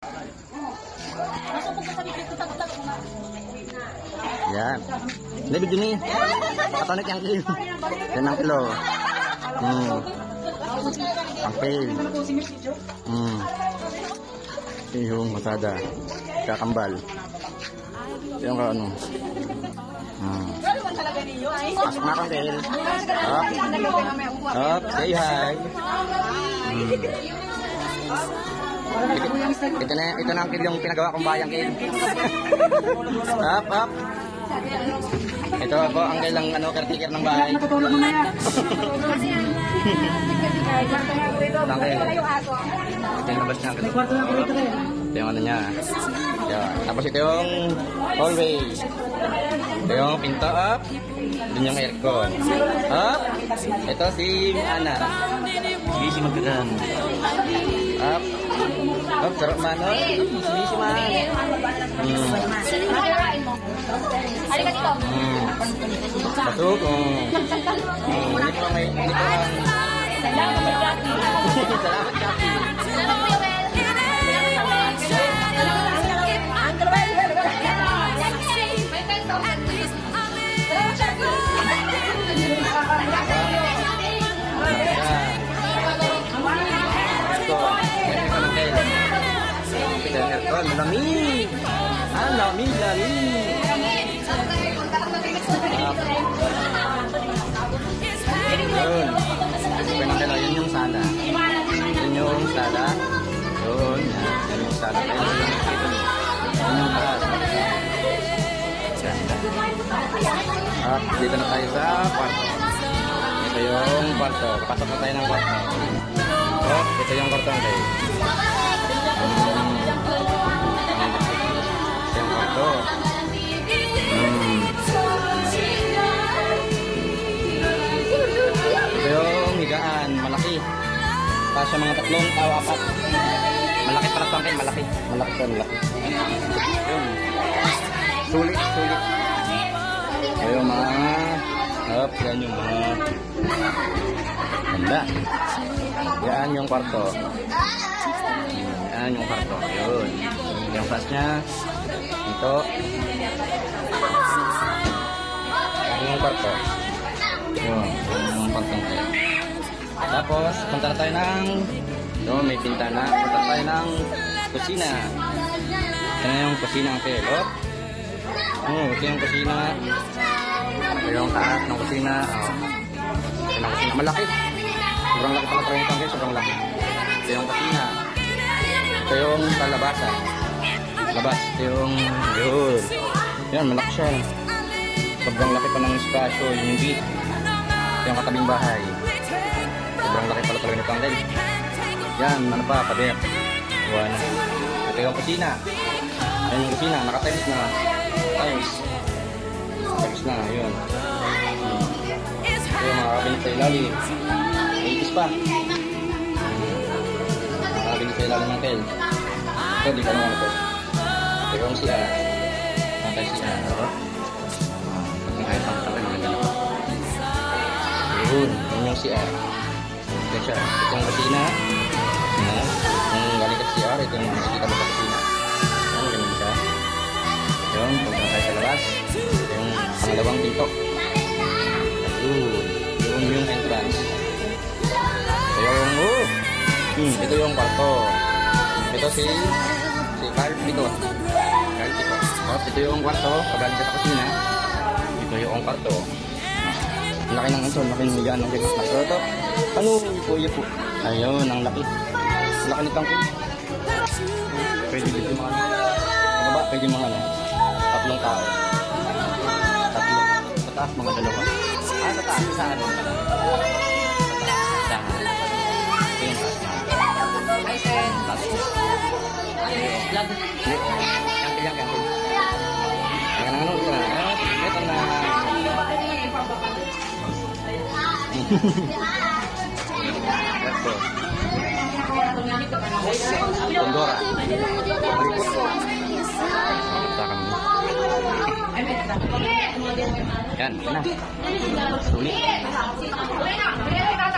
Yan. Ini video ni. Katonik yang kilo. Yan ang kilo. Ang kilo. Yung masada. Kakambal. Yung ano. Pasok na kang kilo. Up. Say hi. Ito na ang kilo yung pinagawa kong bayang kilo. Up. Ito ako ang kailang caretaker ng bahay. Ito yung labas niya. Ito yung ano niya. Tapos ito yung hallway. Ito yung pinto up. Doon yung aircon. Up. Ito si Ana. Busy magkagan. Up. Up. Sarap man. Busy man. Halika dito. Pasok. Hindi ko may... Salamat, Jackie. Salamat, Jackie. Salamat, Kuya Wel. Uncle Wel. May peso. Salamat, Jackie. Malamig. Lamig. Yun yung sala. Yun yung sala. Yun yung sala. Yun yung taas. At dito na tayo sa kwarto. Ito yung kwarto. Pasok na tayo ng kwarto. Ito yung kwarto ng tayo. Ito yung kwarto. Higaan, malaki. Para sa mga 3 tao, 4. Malaki para sa akin, malaki. Malaki. Yun. Sulit. Ayun mga yan yung mga ganda. Yan yung kwarto. Yan yung kwarto. Yun. Yung flash nya. Ito. Yan yung kwarto. Yun. Yung pantong tayo. Tapos, punta na tayo ng may pintana. Punta na tayo ng kusina. Ito na yung kusina ang kilo. Ito yung kusina. Ito yung taas ng kusina. Ito yung kusina. Malaki. Sobrang laki pala yung tangke. Sobrang laki. Ito yung kusina. Ito yung talabasan. Labas. Ito yung yun. Yan, malaki siya. Sobrang laki pa ng espasyo. Yung gate. Ito yung katabing bahay. Sobrang laki pala talaga nito ang rin. Yan, ano pa, pader. Buwan. Ito yung kusina. Ayan yung kusina, naka-tiles na. Tiles na, yun. Ito yung mga cabinet sa ilalim. Itis pa. Mga cabinet sa ilalim ng tel. Ito, di ka naman ito. Ito yung CR. Mga tiles CR. Ang kahit ang kapag naman ganito. Yun yung CR. Ito yung kusina. Yung galing ka CR, ito yung nakikita mo sa kusina. Yan, ganun siya. Yung pagpunta tayo sa labas. Ito yung pangalawang pinto. Yun yung entrance. Ito yung kwarto. Ito si Carl Pito. Tapos ito yung kwarto, pagaling ka sa kusina. Ito yung kwarto. Laki ng ansol, laki ng higaan ng gingas. Ito, ano kuya po? Ayun, ang laki. Laki nitang ko. Pwede dito mga ano ba? Pwede mga ano? 3 tao. 3. Sa taas mga 2. Sa taas, sa ano? Sa taas. Ito yung taas. Ay, sen. Taas. Vlog. Yang. Yang ano? Ito na. Let's go. Pandora. Yan, na. Sulit.